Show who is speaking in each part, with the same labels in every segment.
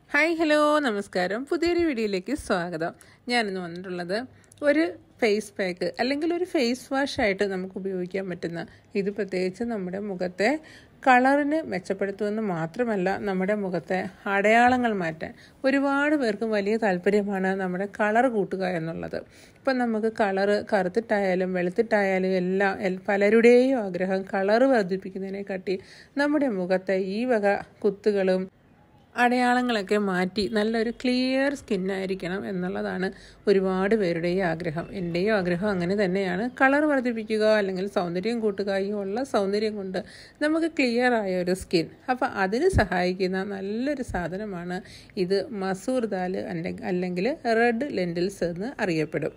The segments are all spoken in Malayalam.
Speaker 1: ഹായ് ഹലോ നമസ്കാരം. പുതിയൊരു വീഡിയോയിലേക്ക് സ്വാഗതം. ഞാനിന്ന് വന്നിട്ടുള്ളത് ഒരു ഫേസ് പാക്ക് അല്ലെങ്കിൽ ഒരു ഫേസ് വാഷായിട്ട് നമുക്ക് ഉപയോഗിക്കാൻ പറ്റുന്ന, ഇത് പ്രത്യേകിച്ച് നമ്മുടെ മുഖത്തെ കളറിന് മെച്ചപ്പെടുത്തുമെന്ന് മാത്രമല്ല, നമ്മുടെ മുഖത്തെ അടയാളങ്ങൾ മാറ്റാൻ ഒരുപാട് പേർക്കും വലിയ താല്പര്യമാണ് നമ്മുടെ കളർ കൂട്ടുക എന്നുള്ളത്. ഇപ്പം നമുക്ക് കളറ് കറുത്തിട്ടായാലും വെളുത്തിട്ടായാലും എല്ലാം പലരുടെയും ആഗ്രഹം കളറ് വർദ്ധിപ്പിക്കുന്നതിനെക്കാട്ടി നമ്മുടെ മുഖത്തെ ഈ വക കുത്തുകളും അടയാളങ്ങളൊക്കെ മാറ്റി നല്ലൊരു ക്ലിയർ സ്കിന്നായിരിക്കണം എന്നുള്ളതാണ് ഒരുപാട് പേരുടെയും ആഗ്രഹം. എൻ്റെയും ആഗ്രഹം അങ്ങനെ തന്നെയാണ്. കളർ വർദ്ധിപ്പിക്കുക അല്ലെങ്കിൽ സൗന്ദര്യം കൂട്ടുക, ഈ ഉള്ള സൗന്ദര്യം കൊണ്ട് നമുക്ക് ക്ലിയർ ആയ ഒരു സ്കിൻ. അപ്പോൾ അതിന് സഹായിക്കുന്ന നല്ലൊരു സാധനമാണ് ഇത്. മസൂർ ദാൽ അല്ലെങ്കിൽ റെഡ് ലെൻറ്റിൽസ് എന്ന് അറിയപ്പെടും.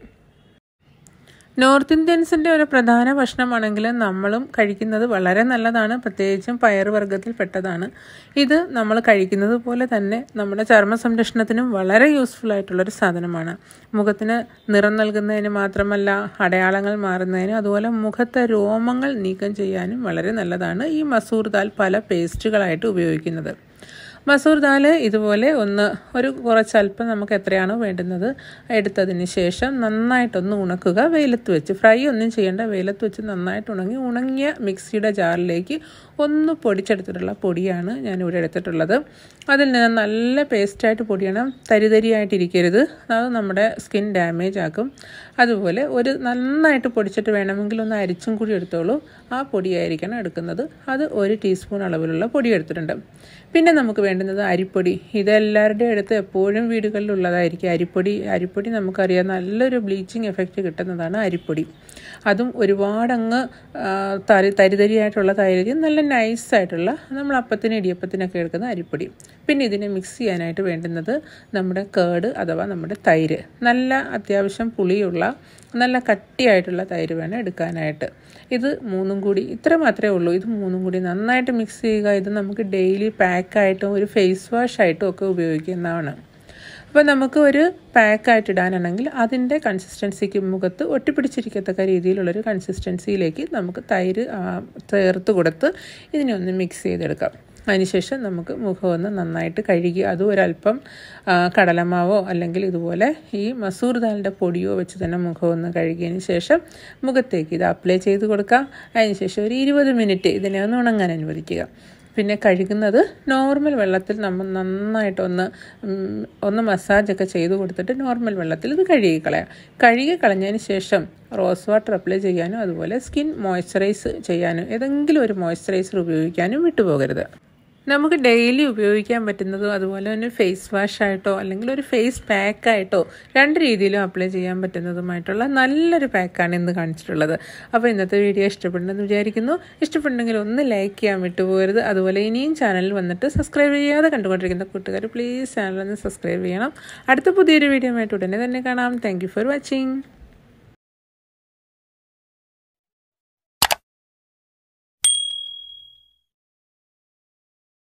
Speaker 1: നോർത്ത് ഇന്ത്യൻസിൻ്റെ ഒരു പ്രധാന ഭക്ഷണമാണെങ്കിലും നമ്മളും കഴിക്കുന്നത് വളരെ നല്ലതാണ്. പ്രത്യേകിച്ചും പയറുവർഗ്ഗത്തിൽ പെട്ടതാണ്. ഇത് നമ്മൾ കഴിക്കുന്നത് പോലെ തന്നെ നമ്മുടെ ചർമ്മ സംരക്ഷണത്തിനും വളരെ യൂസ്ഫുൾ ആയിട്ടുള്ളൊരു സാധനമാണ്. മുഖത്തിന് നിറം നൽകുന്നതിന് മാത്രമല്ല, അടയാളങ്ങൾ മാറുന്നതിനും അതുപോലെ മുഖത്തെ രോമങ്ങൾ നീക്കം ചെയ്യാനും വളരെ നല്ലതാണ് ഈ മസൂർ ദാൽ പല പേസ്റ്റുകളായിട്ട് ഉപയോഗിക്കുന്നത്. മസൂർ ദാൽ ഇതുപോലെ കുറച്ചല്പം നമുക്ക് എത്രയാണോ വേണ്ടുന്നത് എടുത്തതിന് ശേഷം നന്നായിട്ടൊന്ന് ഉണക്കുക. വെയിലത്ത് വെച്ച് ഫ്രൈ ഒന്നും ചെയ്യേണ്ട, വെയിലത്ത് വെച്ച് നന്നായിട്ട് ഉണങ്ങിയ മിക്സിയുടെ ജാറിലേക്ക് ഒന്ന് പൊടിച്ചെടുത്തിട്ടുള്ള പൊടിയാണ് ഞാനിവിടെ എടുത്തിട്ടുള്ളത്. അതിൽ നിന്ന് നല്ല പേസ്റ്റായിട്ട് പൊടിയണം, തരിതരിയായിട്ടിരിക്കരുത്. അത് നമ്മുടെ സ്കിൻ ഡാമേജ് ആക്കും. അതുപോലെ നന്നായിട്ട് പൊടിച്ചിട്ട് വേണമെങ്കിൽ ഒന്ന് അരിച്ചും കൂടി എടുത്തോളൂ. ആ പൊടിയായിരിക്കണം എടുക്കുന്നത്. അത് 1 ടീസ്പൂൺ അളവിലുള്ള പൊടി എടുത്തിട്ടുണ്ട്. പിന്നെ നമുക്ക് വേണ്ടുന്നത് അരിപ്പൊടി. ഇതെല്ലാവരുടെയും അടുത്ത് എപ്പോഴും വീടുകളിലുള്ളതായിരിക്കും അരിപ്പൊടി നമുക്കറിയാം, നല്ലൊരു ബ്ലീച്ചിങ് എഫക്റ്റ് കിട്ടുന്നതാണ് അരിപ്പൊടി. അതും ഒരുപാടങ്ങ് തരിതരിയായിട്ടുള്ളതായിരിക്കും, നല്ല നൈസായിട്ടുള്ള നമ്മൾ അപ്പത്തിന് ഇടിയപ്പത്തിനൊക്കെ എടുക്കുന്ന അരിപ്പൊടി. പിന്നെ ഇതിനെ മിക്സ് ചെയ്യാനായിട്ട് വേണ്ടുന്നത് നമ്മുടെ കേർഡ് അഥവാ നമ്മുടെ തൈര്. നല്ല അത്യാവശ്യം പുളിയുള്ള നല്ല കട്ടിയായിട്ടുള്ള തൈര് വേണം എടുക്കാനായിട്ട്. ഇത് മൂന്നും കൂടി, ഇത്ര മാത്രമേ ഉള്ളൂ. ഇത് മൂന്നും കൂടി നന്നായിട്ട് മിക്സ് ചെയ്യുക. ഇത് നമുക്ക് ഡെയിലി പാക്കായിട്ടും ഒരു ഫേസ് വാഷായിട്ടും ഒക്കെ ഉപയോഗിക്കുന്നതാണ്. അപ്പോൾ നമുക്ക് ഒരു പാക്കായിട്ട് ഇടാനാണെങ്കിൽ അതിൻ്റെ കൺസിസ്റ്റൻസിക്ക്, മുഖത്ത് ഒട്ടിപ്പിടിച്ചിരിക്കത്തക്ക രീതിയിലുള്ളൊരു കൺസിസ്റ്റൻസിയിലേക്ക് നമുക്ക് തൈര് ചേർത്ത് കൊടുത്ത് ഇതിനെ ഒന്ന് മിക്സ് ചെയ്തെടുക്കാം. അതിനുശേഷം നമുക്ക് മുഖമൊന്ന് നന്നായിട്ട് കഴുകി, അതും ഒരല്പം കടലമാവോ അല്ലെങ്കിൽ ഇതുപോലെ ഈ മസൂർ ദാലിൻ്റെ പൊടിയോ വെച്ച് തന്നെ മുഖമൊന്ന് കഴുകിയതിന് ശേഷം മുഖത്തേക്ക് ഇത് അപ്ലൈ ചെയ്ത് കൊടുക്കാം. അതിനുശേഷം ഒരു 20 മിനിറ്റ് ഇതിനെ ഒന്ന് ഉണങ്ങാൻ അനുവദിക്കുക. പിന്നെ കഴുകുന്നത് നോർമൽ വെള്ളത്തിൽ നമ്മൾ നന്നായിട്ടൊന്ന് മസാജൊക്കെ ചെയ്ത് കൊടുത്തിട്ട് നോർമൽ വെള്ളത്തിൽ ഇത് കഴുകി കളഞ്ഞതിന് ശേഷം റോസ് വാട്ടർ അപ്ലൈ ചെയ്യാനും അതുപോലെ സ്കിൻ മോയ്സ്ചറൈസ് ചെയ്യാനും ഏതെങ്കിലും ഒരു മോയ്സ്ചറൈസർ ഉപയോഗിക്കാനും വിട്ടുപോകരുത്. നമുക്ക് ഡെയിലി ഉപയോഗിക്കാൻ പറ്റുന്നതും അതുപോലെ തന്നെ ഫേസ് വാഷായിട്ടോ അല്ലെങ്കിൽ ഒരു ഫേസ് പാക്കായിട്ടോ 2 രീതിയിലും അപ്ലൈ ചെയ്യാൻ പറ്റുന്നതുമായിട്ടുള്ള നല്ലൊരു പാക്കാണ് ഇന്ന് കാണിച്ചിട്ടുള്ളത്. അപ്പോൾ ഇന്നത്തെ വീഡിയോ ഇഷ്ടപ്പെടുന്നെന്ന് വിചാരിക്കുന്നു. ഇഷ്ടപ്പെടുന്നെങ്കിൽ ഒന്ന് ലൈക്ക് ചെയ്യാൻ വിട്ടുപോകരുത്. അതുപോലെ ഇനിയും ചാനലിൽ വന്നിട്ട് സബ്സ്ക്രൈബ് ചെയ്യാതെ കണ്ടുകൊണ്ടിരിക്കുന്ന കൂട്ടുകാർ പ്ലീസ് ചാനലൊന്ന് സബ്സ്ക്രൈബ് ചെയ്യണം. അടുത്ത പുതിയൊരു വീഡിയോ ആയിട്ട് ഉടനെ തന്നെ കാണാം. Thank you for watching.